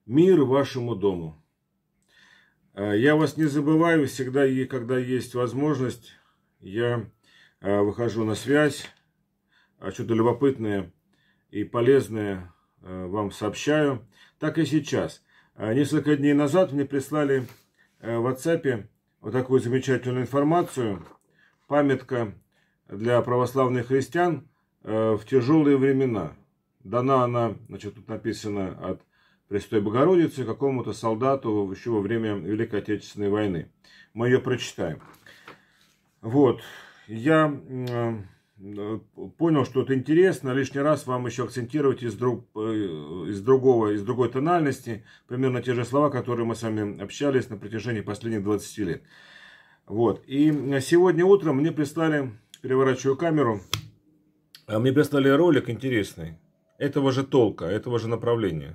Мир вашему дому. Я вас не забываю, всегда, когда есть возможность, я выхожу на связь, что-то любопытное и полезное вам сообщаю. Так и сейчас. Несколько дней назад мне прислали в WhatsApp вот такую замечательную информацию. Памятка для православных христиан в тяжелые времена. Дана она, значит, тут написано от Пресвятой Богородицы какому-то солдату еще во время Великой Отечественной войны. Мы ее прочитаем. Вот. Я понял, что это интересно. Лишний раз вам еще акцентировать из другой тональности. Примерно те же слова, которые мы с вами общались на протяжении последних 20 лет. Вот. И сегодня утром мне прислали, переворачиваю камеру, мне прислали ролик интересный. Этого же толка, этого же направления.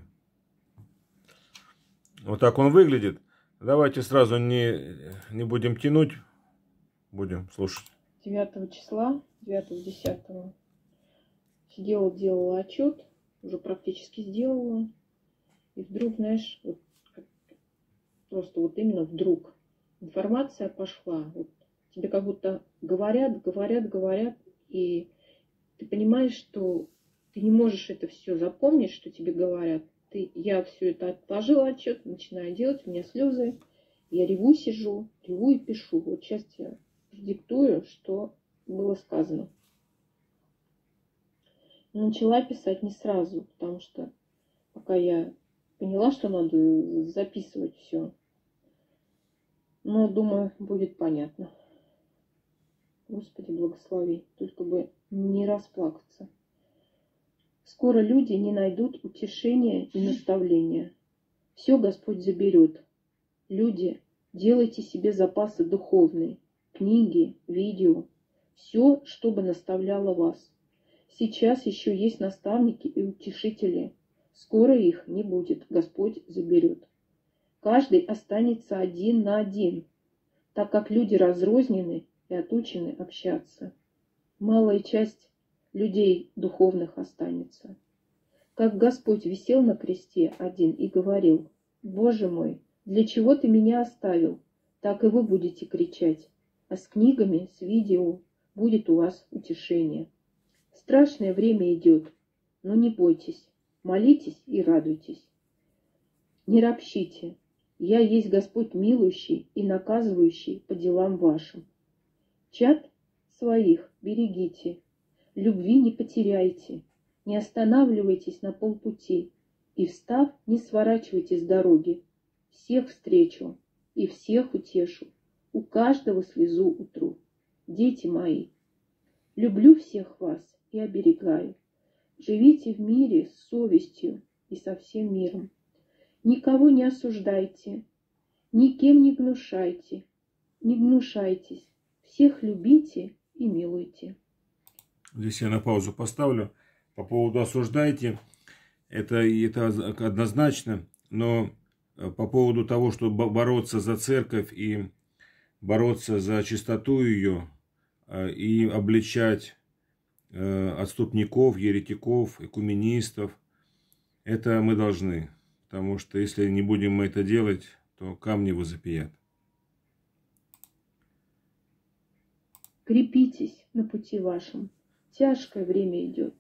Вот так он выглядит. Давайте сразу не будем тянуть. Будем слушать. 9 числа, 9-10 делала отчет, уже практически сделала. И вдруг, знаешь, вот, просто вот именно вдруг информация пошла. Вот, тебе как будто говорят, и ты понимаешь, что ты не можешь это все запомнить, что тебе говорят. Я все это отложила отчет, начинаю делать, у меня слезы. Я реву, сижу, реву и пишу. Вот сейчас я диктую, что было сказано. Начала писать не сразу, потому что пока я поняла, что надо записывать все. Но, думаю, будет понятно. Господи, благослови. Только бы не расплакаться. Скоро люди не найдут утешения и наставления. Все Господь заберет. Люди, делайте себе запасы духовные, книги, видео, все, чтобы наставляло вас. Сейчас еще есть наставники и утешители. Скоро их не будет, Господь заберет. Каждый останется один на один, так как люди разрознены и отучены общаться. Малая часть людей духовных останется. Как Господь висел на кресте один и говорил: «Боже мой, для чего ты меня оставил?» Так и вы будете кричать. А с книгами, с видео будет у вас утешение. Страшное время идет, но не бойтесь, молитесь и радуйтесь. Не ропщите. Я есть Господь милующий и наказывающий по делам вашим. Чад своих берегите. Любви не потеряйте, не останавливайтесь на полпути, и, встав, не сворачивайте с дороги. Всех встречу и всех утешу, у каждого слезу утру. Дети мои, люблю всех вас и оберегаю. Живите в мире с совестью и со всем миром. Никого не осуждайте, никем не гнушайтесь, всех любите и милуйте. Здесь я на паузу поставлю. По поводу осуждайте, это однозначно, но по поводу того, чтобы бороться за церковь и бороться за чистоту ее и обличать отступников, еретиков, экуменистов, это мы должны. Потому что если не будем мы это делать, то камни возопият. Крепитесь на пути вашем. Тяжкое время идет.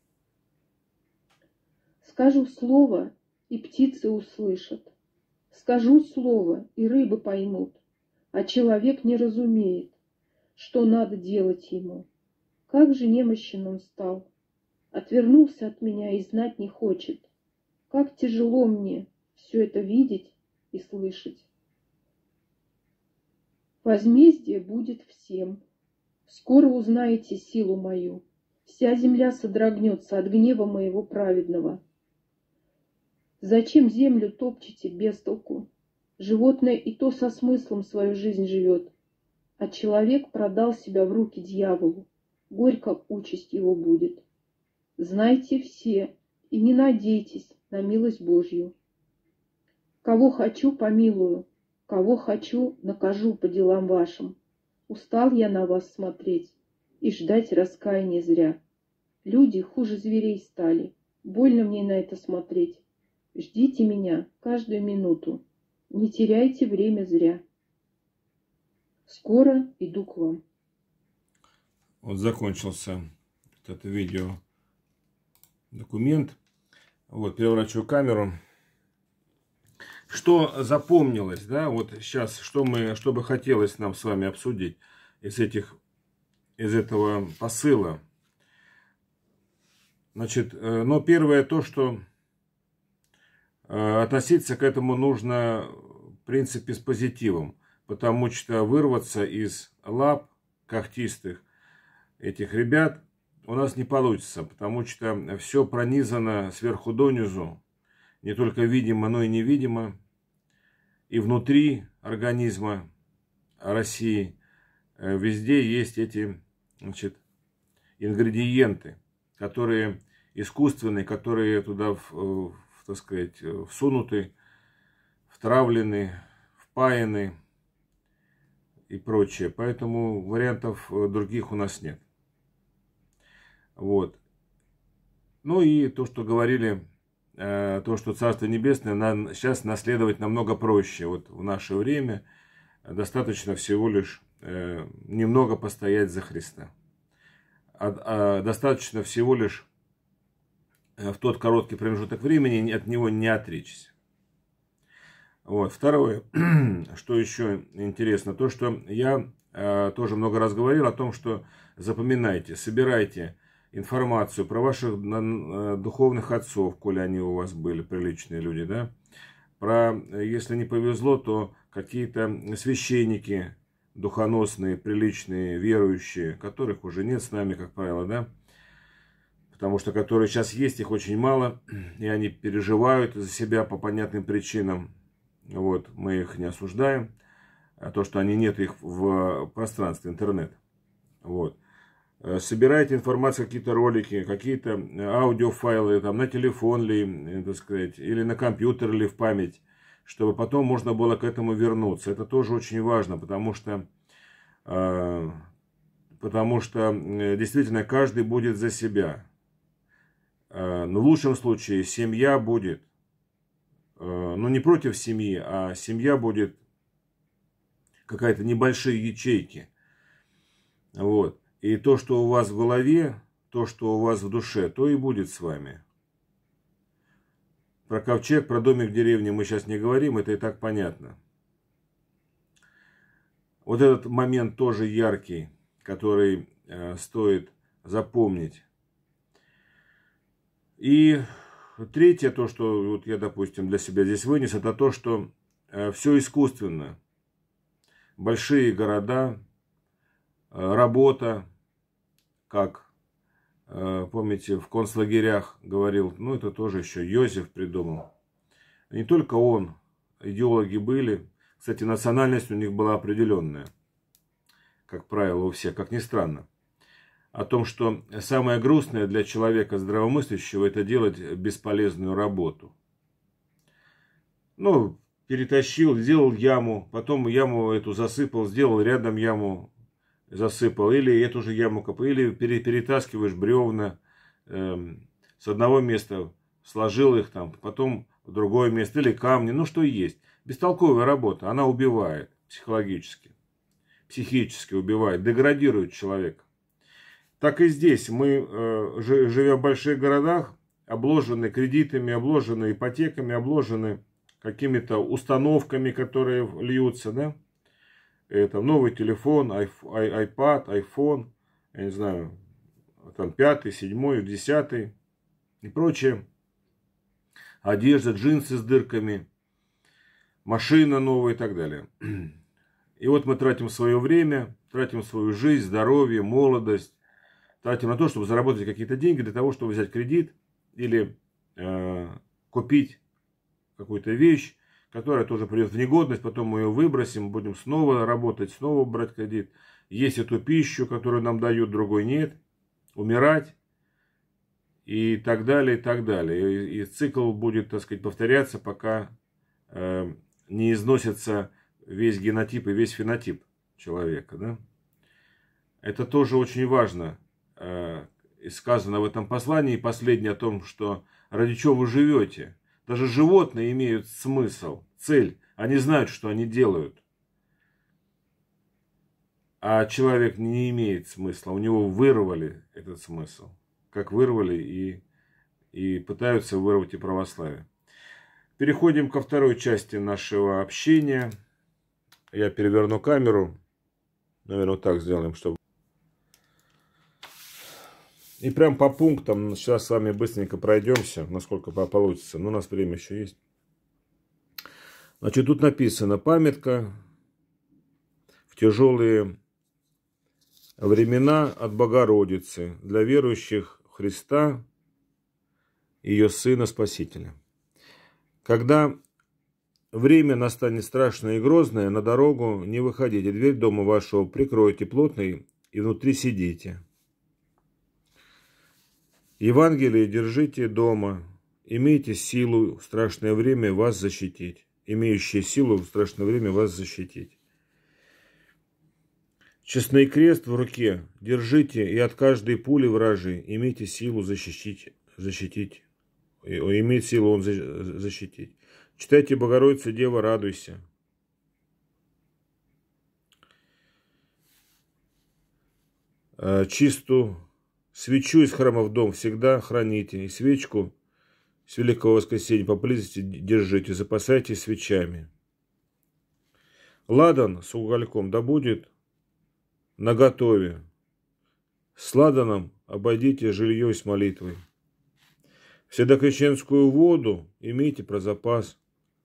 Скажу слово, и птицы услышат. Скажу слово, и рыбы поймут. А человек не разумеет, что надо делать ему. Как же немощен он стал. Отвернулся от меня и знать не хочет. Как тяжело мне все это видеть и слышать. Возмездие будет всем. Скоро узнаете силу мою. Вся земля содрогнется от гнева моего праведного. Зачем землю топчете без толку? Животное и то со смыслом свою жизнь живет. А человек продал себя в руки дьяволу. Горько участь его будет. Знайте все и не надейтесь на милость Божью. Кого хочу, помилую, кого хочу, накажу по делам вашим. Устал я на вас смотреть и ждать раскаяния зря. Люди хуже зверей стали, больно мне на это смотреть. Ждите меня каждую минуту. Не теряйте время зря. Скоро иду к вам. Вот закончился вот это видео документ. Вот, переворачиваю камеру. Что запомнилось, да, вот сейчас, что бы хотелось нам с вами обсудить из этого посыла. Значит, но первое то, что относиться к этому нужно, в принципе, с позитивом, потому что вырваться из лап когтистых этих ребят у нас не получится, потому что все пронизано сверху донизу, не только видимо, но и невидимо, и внутри организма России везде есть эти, значит, ингредиенты, которые искусственные, которые туда, так сказать, всунуты, втравлены, впаяны и прочее. Поэтому вариантов других у нас нет. Вот. Ну и то, что говорили, то, что Царство Небесное сейчас наследовать намного проще. Вот в наше время достаточно всего лишь немного постоять за Христа. Достаточно всего лишь в тот короткий промежуток времени от него не отречься. Вот. Второе, что еще интересно, то, что я тоже много раз говорил о том, что запоминайте, собирайте информацию про ваших духовных отцов, коли они у вас были, приличные люди, да, про, если не повезло, то какие-то священники духоносные, приличные, верующие, которых уже нет с нами, как правило, да, потому что которые сейчас есть, их очень мало, и они переживают за себя по понятным причинам. Вот, мы их не осуждаем, а то, что они нет их в пространстве интернет. Вот. Собирайте информацию, какие-то ролики, какие-то аудиофайлы, там, на телефон ли, так сказать, или на компьютер ли в память, чтобы потом можно было к этому вернуться. Это тоже очень важно, потому что действительно каждый будет за себя. Но в лучшем случае семья будет, ну не против семьи, а семья будет какая-то небольшие ячейки. Вот. И то, что у вас в голове, то, что у вас в душе, то и будет с вами. Про ковчег, про домик в деревне мы сейчас не говорим, это и так понятно. Вот этот момент тоже яркий, который стоит запомнить. И третье, то, что вот я, допустим, для себя здесь вынес, это то, что все искусственно. Большие города, работа, как, помните, в концлагерях говорил, ну это тоже еще Йозеф придумал. Не только он, идеологи были. Кстати, национальность у них была определенная, как правило, у всех, как ни странно. О том, что самое грустное для человека здравомыслящего, это делать бесполезную работу. Ну, перетащил, сделал яму, потом яму эту засыпал, сделал рядом яму, засыпал, или эту же яму копал, или перетаскиваешь бревна с одного места, сложил их там, потом в другое место, или камни, ну что есть. Бестолковая работа, она убивает психологически, психически убивает, деградирует человека. Так и здесь мы, живя в больших городах, обложены кредитами, обложены ипотеками, обложены какими-то установками, которые льются, да? Это новый телефон, iPad, iPhone, я не знаю, там 5, 7, 10 и прочее. Одежда, джинсы с дырками, машина новая и так далее. И вот мы тратим свое время, тратим свою жизнь, здоровье, молодость, тратим на то, чтобы заработать какие-то деньги для того, чтобы взять кредит или купить какую-то вещь, которая тоже придет в негодность, потом мы ее выбросим, будем снова работать, снова брать кредит, есть эту пищу, которую нам дают, другой нет, умирать и так далее, и так далее. И цикл будет, так сказать, повторяться, пока не износится весь генотип и весь фенотип человека. Да? Это тоже очень важно. Сказано в этом послании, последнее, о том, что ради чего вы живете. Даже животные имеют смысл, цель. Они знают, что они делают. А человек не имеет смысла. У него вырвали этот смысл. Как вырвали и пытаются вырвать и православие. Переходим ко второй части нашего общения. Я переверну камеру. Наверное, вот так сделаем, чтобы... И прям по пунктам сейчас с вами быстренько пройдемся, насколько получится. Но у нас время еще есть. Значит, тут написано: памятка в тяжелые времена от Богородицы для верующих в Христа, ее Сына Спасителя. Когда время настанет страшное и грозное, на дорогу не выходите, дверь дома вашего прикройте плотной и внутри сидите. Евангелие держите дома, имейте силу в страшное время вас защитить. Имеющие силу в страшное время вас защитить. Честный крест в руке держите, и от каждой пули вражи имейте силу защитить. Иметь силу он защитить. Читайте: Богородица, Дева, радуйся. Чистую свечу из храма в дом всегда храните, и свечку с Великого Воскресенья поблизости держите, запасайтесь свечами. Ладан с угольком да будет наготове. С ладаном обойдите жилье с молитвой. Вседокрещенскую воду имейте про запас.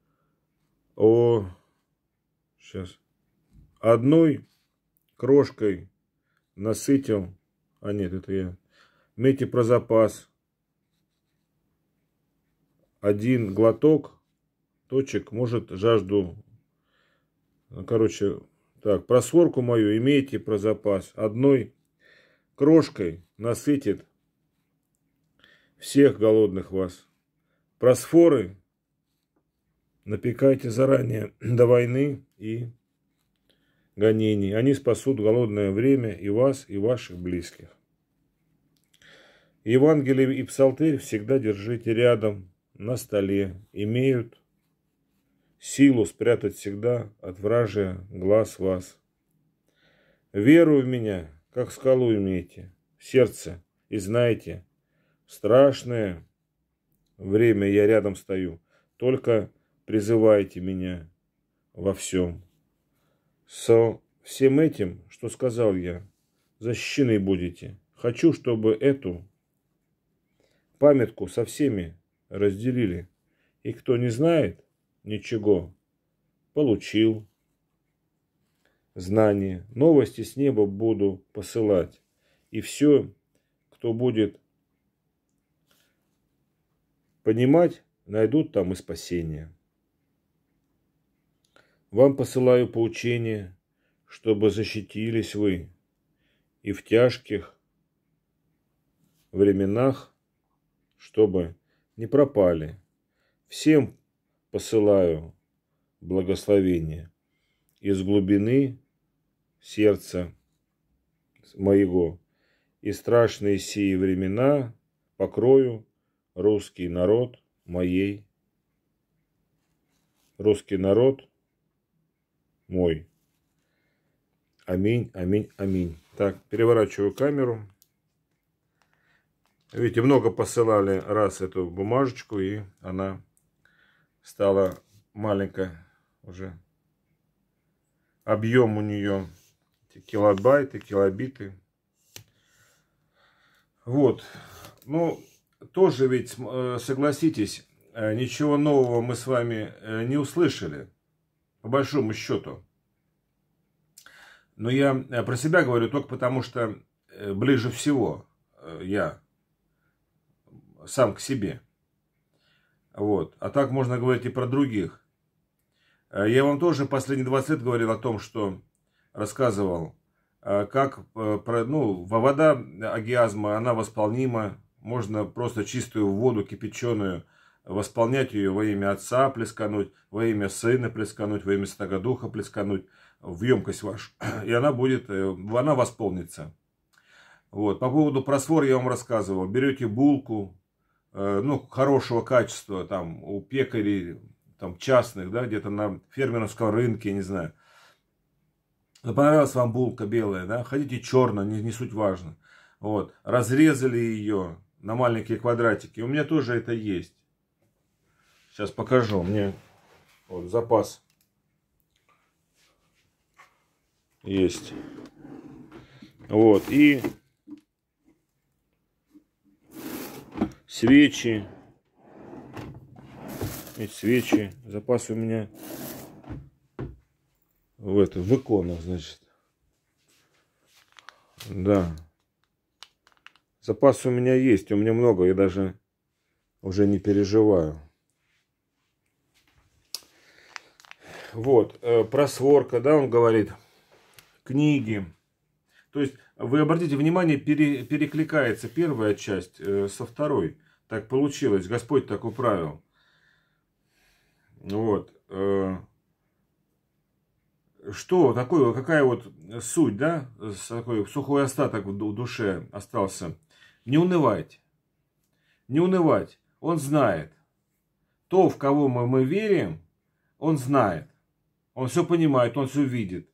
Одной крошкой насытил. Имейте про запас. Один глоток, точек, может жажду. Просворку мою имейте про запас. Одной крошкой насытит всех голодных вас. Просфоры напекайте заранее до войны и гонений. Они спасут голодное время и вас, и ваших близких. Евангелие и псалтырь всегда держите рядом на столе. Имеют силу спрятать всегда от вражия глаз вас. Веру в меня, как скалу имейте в сердце, и знайте, в страшное время я рядом стою. Только призывайте меня во всем. Со всем этим, что сказал я, защищены будете. Хочу, чтобы эту памятку со всеми разделили. И кто не знает ничего, получил знания. Новости с неба буду посылать. И все, кто будет понимать, найдут там и спасение. Вам посылаю поучение, чтобы защитились вы и в тяжких временах, чтобы не пропали. Всем посылаю благословение из глубины сердца моего. И страшные сии времена покрою русский народ мой. Аминь, аминь, аминь. Так, переворачиваю камеру. Видите, много посылали раз эту бумажечку, и она стала маленькая уже. Объем у нее килобайты, килобиты. Вот. Ну, тоже ведь, согласитесь, ничего нового мы с вами не услышали, по большому счету. Но я про себя говорю только потому, что ближе всего я сам к себе. Вот. А так можно говорить и про других. Я вам тоже последние 20 лет говорил о том, что рассказывал, как вода агиазма, она восполнима. Можно просто чистую воду кипяченую восполнять ее во имя Отца плескануть, во имя Сына плескануть, во имя Святого Духа плескануть в емкость вашу. И она восполнится. Вот. По поводу просфор я вам рассказывал. Берете булку, ну, хорошего качества, там, у пекарей, там, частных, да, где-то на фермерском рынке, не знаю. Но понравилась вам булка белая, да, хотите черная, не суть важно. Вот, разрезали ее на маленькие квадратики. У меня тоже это есть. Сейчас покажу, мне вот запас есть. Вот, и свечи. Эти свечи. Запас у меня в иконах, значит. Да. Запас у меня есть. У меня много. Я даже уже не переживаю. Вот. Просворка, да, он говорит. Книги. То есть, вы обратите внимание, перекликается первая часть со второй. Так получилось. Господь так управил. Вот. Что такое, какая вот суть, да? Такой сухой остаток в душе остался. Не унывать. Не унывать. Он знает. То, в кого мы верим, он знает. Он все понимает, он все видит.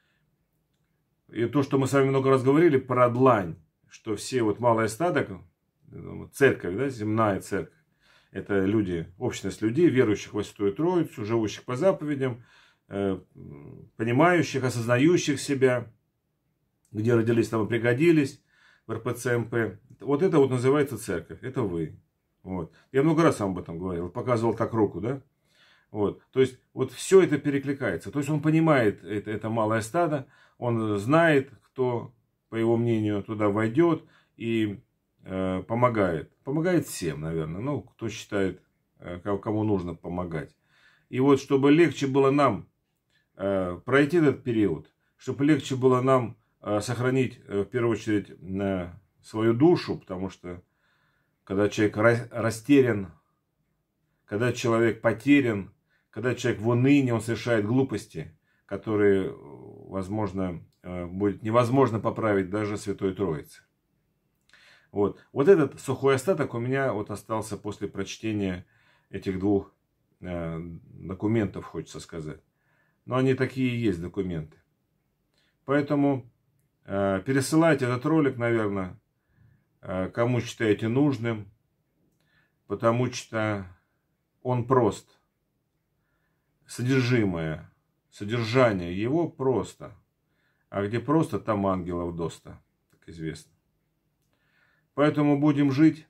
И то, что мы с вами много раз говорили про длань, что все вот малое стадо, церковь, да, земная церковь, это люди, общность людей, верующих во Святую Троицу, живущих по заповедям, понимающих, осознающих себя, где родились, там и пригодились, в РПЦ-МП. Вот это вот называется церковь, это вы. Вот. Я много раз вам об этом говорил, показывал так руку, да? Вот. То есть, вот все это перекликается. То есть, он понимает это малое стадо, он знает, кто, по его мнению, туда войдет и помогает. Помогает всем, наверное. Ну, кто считает, кому нужно помогать. И вот, чтобы легче было нам пройти этот период, чтобы легче было нам сохранить, в первую очередь, свою душу, потому что, когда человек растерян, когда человек потерян, когда человек в унынии, он совершает глупости, которые, возможно, будет невозможно поправить даже Святой Троице. Вот этот сухой остаток у меня вот остался после прочтения этих двух документов, хочется сказать. Но они такие и есть документы. Поэтому пересылайте этот ролик, наверное, кому считаете нужным, потому что он прост. Содержание его просто. А где просто, там ангелов доста, как известно. Поэтому будем жить.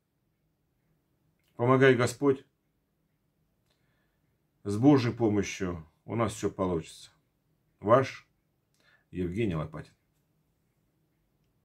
Помогай Господь. С Божьей помощью у нас все получится. Ваш Евгений Лопатин.